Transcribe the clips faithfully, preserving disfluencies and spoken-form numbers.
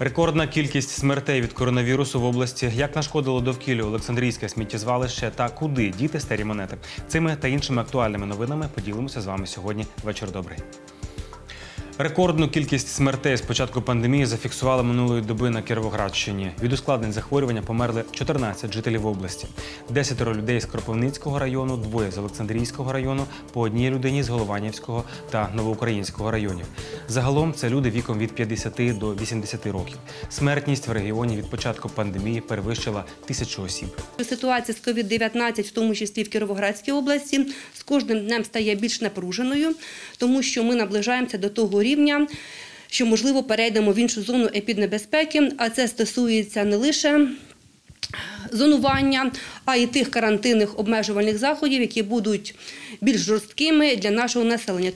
Рекордна кількість смертей від коронавірусу в області. Як нашкодило довкіллю Олександрійське сміттєзвалище та куди діти старі монети? Цими та іншими актуальними новинами поділимося з вами сьогодні. Вечір добрий. Рекордну кількість смертей з початку пандемії зафіксували минулої доби на Кіровоградщині. Від ускладнень захворювання померли чотирнадцять жителів області. Десятеро людей з Кропивницького району, двоє з Олександрійського району, по одній людині з Голованівського та Новоукраїнського районів. Загалом це люди віком від п'ятдесяти до вісімдесяти років. Смертність в регіоні від початку пандемії перевищила тисячу осіб. Ситуація з ковід дев'ятнадцять, в тому числі в Кіровоградській області, з кожним днем стає більш напруженою, тому що ми наближаємося до того рівня, що, можливо, перейдемо в іншу зону епіднебезпеки, а це стосується не лише зонування, а й тих карантинних обмежувальних заходів, які будуть більш жорсткими для нашого населення.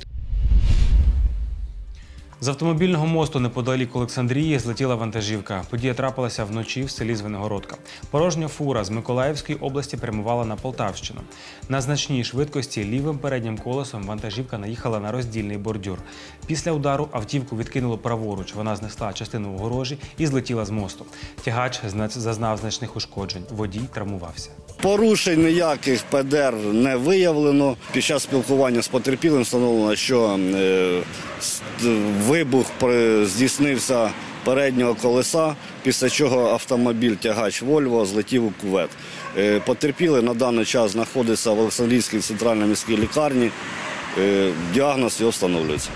З автомобільного мосту неподалік Олександрії злетіла вантажівка. Подія трапилася вночі в селі Звенигородка. Порожня фура з Миколаївської області прямувала на Полтавщину. На значній швидкості лівим переднім колесом вантажівка наїхала на роздільний бордюр. Після удару автівку відкинуло праворуч. Вона знесла частину огорожі і злетіла з мосту. Тягач зазнав значних ушкоджень. Водій травмувався. Порушень ніяких Пе Де Ер не виявлено. Під час спілкування з потерпілим встановлено, що вибух здійснився переднього колеса, після чого автомобіль-тягач «Вольво» злетів у кювет. Потерпілий на даний час знаходиться в Олександрійській центральній міській лікарні. Діагноз його встановлюється.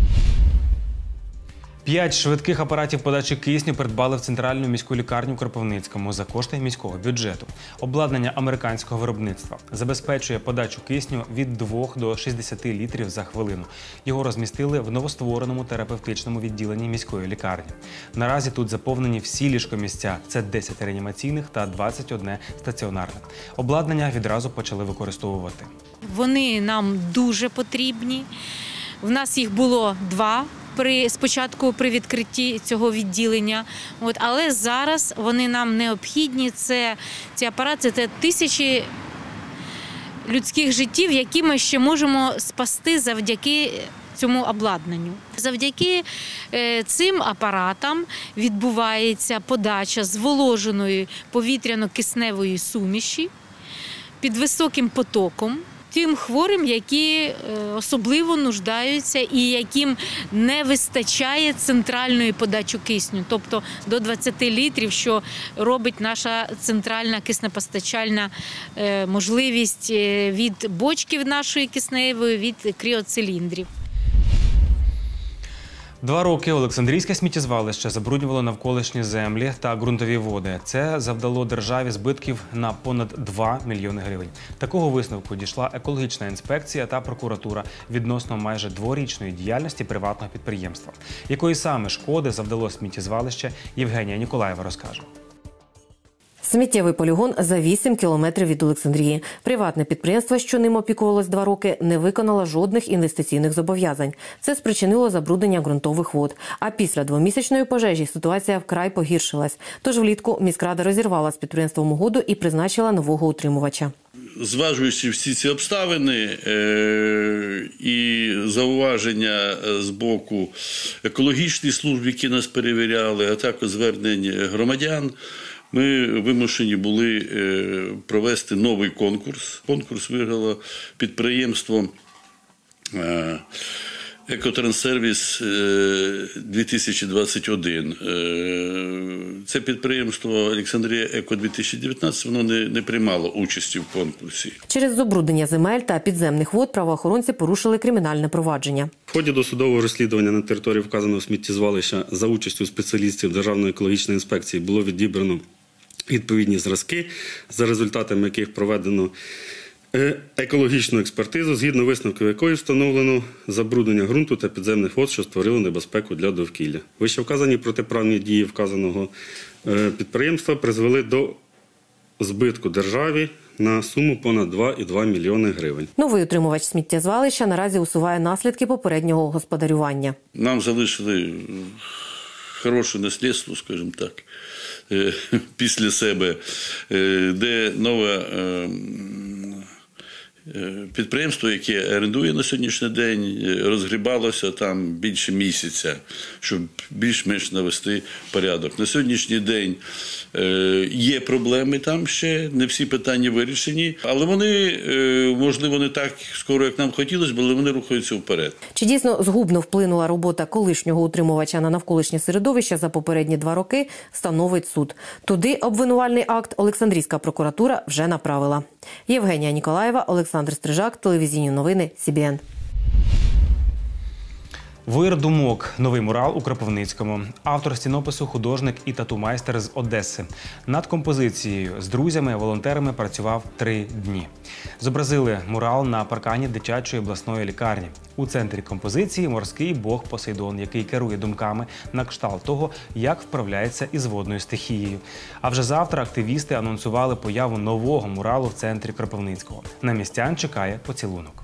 П'ять швидких апаратів подачі кисню придбали в центральну міську лікарню в Кропивницькому за кошти міського бюджету. Обладнання американського виробництва забезпечує подачу кисню від двох до шістдесяти літрів за хвилину. Його розмістили в новоствореному терапевтичному відділенні міської лікарні. Наразі тут заповнені всі ліжкомісця – це десять реанімаційних та двадцять одне стаціонарне. Обладнання відразу почали використовувати. Вони нам дуже потрібні. В нас їх було два. При, спочатку при відкритті цього відділення, От, але зараз вони нам необхідні. Це, ці апарати – це тисячі людських життів, які ми ще можемо спасти завдяки цьому обладнанню. Завдяки е, цим апаратам відбувається подача зволоженої повітряно-кисневої суміші під високим потоком тим хворим, які особливо нуждаються і яким не вистачає центральної подачі кисню, тобто до двадцяти літрів, що робить наша центральна киснепостачальна можливість від бочки нашої кисневої, від кріоциліндрів. Два роки Олександрійське сміттєзвалище забруднювало навколишні землі та ґрунтові води. Це завдало державі збитків на понад два мільйони гривень. Такого висновку дійшла екологічна інспекція та прокуратура відносно майже дворічної діяльності приватного підприємства. Якої саме шкоди завдало сміттєзвалище, Євгенія Ніколаєва розкаже. Сміттєвий полігон за вісім кілометрів від Олександрії. Приватне підприємство, що ним опікувалось два роки, не виконало жодних інвестиційних зобов'язань. Це спричинило забруднення ґрунтових вод. А після двомісячної пожежі ситуація вкрай погіршилась. Тож влітку міськрада розірвала з підприємством угоду і призначила нового утримувача. Зважуючи всі ці обставини е і зауваження з боку екологічних служб, які нас перевіряли, а також звернень громадян, ми вимушені були провести новий конкурс. Конкурс виграло підприємство «Екотранссервіс дві тисячі двадцять один». Це підприємство «Олександрія Еко дві тисячі дев'ятнадцять», воно не, не приймало участі в конкурсі. Через забруднення земель та підземних вод правоохоронці порушили кримінальне провадження. В ході досудового розслідування на території вказаного сміттєзвалища за участю спеціалістів Державної екологічної інспекції було відібрано відповідні зразки, за результатами яких проведено екологічну експертизу, згідно висновків якої встановлено забруднення ґрунту та підземних вод, що створило небезпеку для довкілля. Вищевказані протиправні дії вказаного підприємства призвели до збитку державі на суму понад два і два мільйони гривень. Новий утримувач сміттєзвалища наразі усуває наслідки попереднього господарювання. Нам залишили хороше наслідство, скажімо так, після себе, де нова Підприємство, яке орендує на сьогоднішній день, розгрібалося там більше місяця, щоб більш-менш навести порядок. На сьогоднішній день є проблеми там ще, не всі питання вирішені, але вони, можливо, не так скоро, як нам хотілося, але вони рухаються вперед. Чи дійсно згубно вплинула робота колишнього утримувача на навколишнє середовище за попередні два роки, встановить суд. Туди обвинувальний акт Олександрійська прокуратура вже направила. Євгенія Ніколаєва, Олександр Стрижак, телевізійні новини Сі Бі Ен. Вир думок. Новий мурал у Кропивницькому. Автор стінопису – художник і тату-майстер з Одеси. Над композицією з друзями, волонтерами працював три дні. Зобразили мурал на паркані дитячої обласної лікарні. У центрі композиції – морський бог Посейдон, який керує думками на кшталт того, як вправляється із водною стихією. А вже завтра активісти анонсували появу нового муралу в центрі Кропивницького. На містян чекає поцілунок.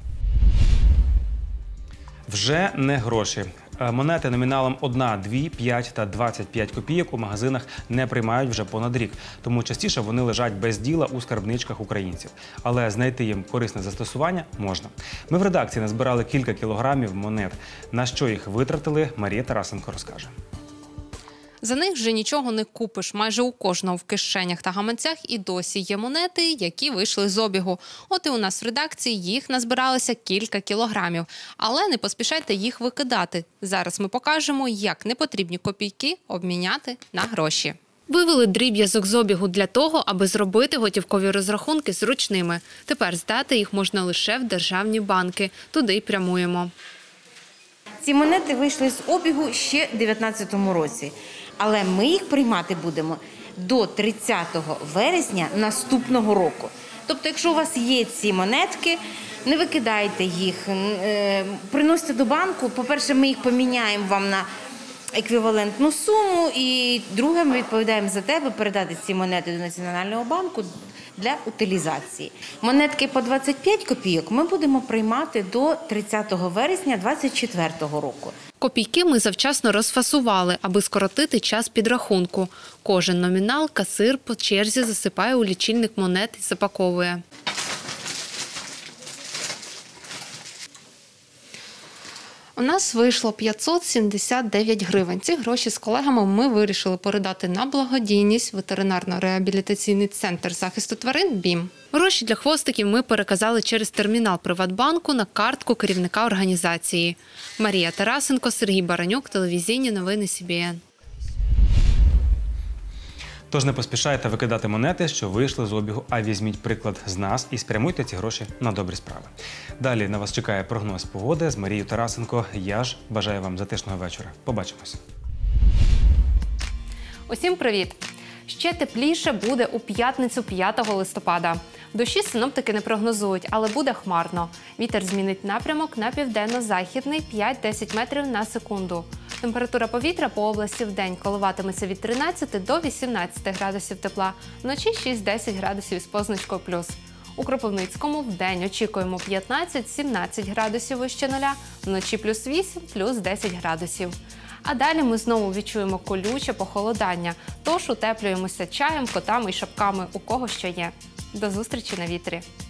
Вже не гроші. Монети номіналом одна, дві, п'ять та двадцять п'ять копійок у магазинах не приймають вже понад рік, тому частіше вони лежать без діла у скарбничках українців. Але знайти їм корисне застосування можна. Ми в редакції назбирали кілька кілограмів монет. На що їх витратили, Марія Тарасенко розкаже. За них вже нічого не купиш. Майже у кожного в кишенях та гаманцях і досі є монети, які вийшли з обігу. От і у нас в редакції їх назбиралося кілька кілограмів. Але не поспішайте їх викидати. Зараз ми покажемо, як непотрібні копійки обміняти на гроші. Вивели дріб'язок з обігу для того, аби зробити готівкові розрахунки зручними. Тепер здати їх можна лише в державні банки. Туди й прямуємо. Ці монети вийшли з обігу ще в дев'ятнадцятому році. Але ми їх приймати будемо до тридцятого вересня наступного року. Тобто, якщо у вас є ці монетки, не викидайте їх, приносите до банку. По-перше, ми їх поміняємо вам на еквівалентну суму. І друге, ми відповідаємо за тебе передати ці монети до Національного банку для утилізації. Монетки по двадцять п'ять копійок ми будемо приймати до тридцятого вересня двадцять четвертого року. Копійки ми завчасно розфасували, аби скоротити час підрахунку. Кожен номінал касир по черзі засипає у лічильник монет і запаковує. У нас вийшло п'ятсот сімдесят дев'ять гривень. Ці гроші з колегами ми вирішили передати на благодійність ветеринарно-реабілітаційний центр захисту тварин «БІМ». Гроші для хвостиків ми переказали через термінал Приватбанку на картку керівника організації. Марія Тарасенко, Сергій Баранюк, телевізійні новини Сі Бі Ен. Тож не поспішайте викидати монети, що вийшли з обігу, а візьміть приклад з нас і спрямуйте ці гроші на добрі справи. Далі на вас чекає прогноз погоди з Марією Тарасенко. Я ж бажаю вам затишного вечора. Побачимось. Усім привіт! Ще тепліше буде у п'ятницю п'ятого листопада. Дощі синоптики не прогнозують, але буде хмарно. Вітер змінить напрямок на південно-західний п'ять-десять метрів на секунду. Температура повітря по області вдень коливатиметься від тринадцяти до вісімнадцяти градусів тепла, вночі шість-десять градусів з позначкою плюс. У Кропивницькому вдень очікуємо п'ятнадцять-сімнадцять градусів вище нуля, вночі плюс вісім, плюс десять градусів. А далі ми знову відчуємо колюче похолодання, тож утеплюємося чаєм, котами і шапками, у кого що є. До зустрічі на вітрі!